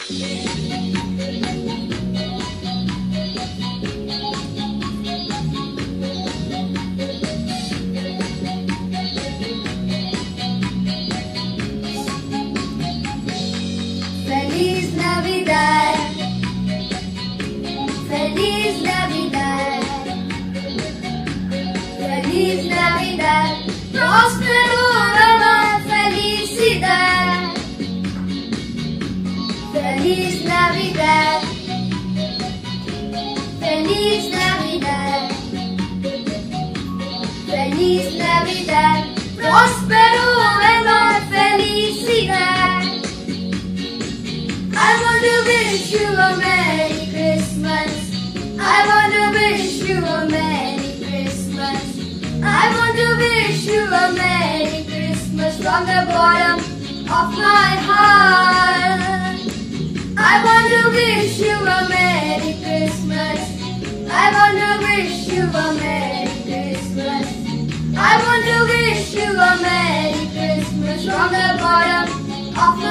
Feliz Navidad, Feliz Navidad, Feliz Navidad, próspero año, felicidad. Feliz Navidad, Feliz Navidad, Feliz Navidad, próspero año, felicidad. I want to wish you a Merry Christmas. I want to wish you a Merry Christmas. I want to wish you a Merry Christmas from the bottom of my heart. I want to wish you a Merry Christmas. I want to wish you a Merry Christmas. I want to wish you a Merry Christmas from the bottom of my heart.